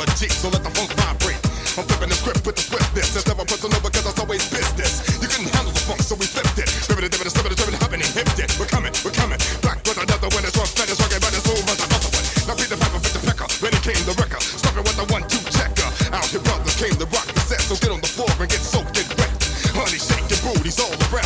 a G, so let the funk vibrate. I'm flipping the script with the swiftness. It's never personal because it's always business. You couldn't handle the funk, so we flipped it. Ribbit it, slipping it, hopping and hipped it. We're coming. Back with another one. It's rough, fat, it's rugged, but it's smooth as another one. Now beat the piper with the pecker. Ready came the wrecker. Stopping with the 1-2 checker. Out here brothers came to rock the set, so get on the floor and get soaked and wet. Honey, shake your booties all around.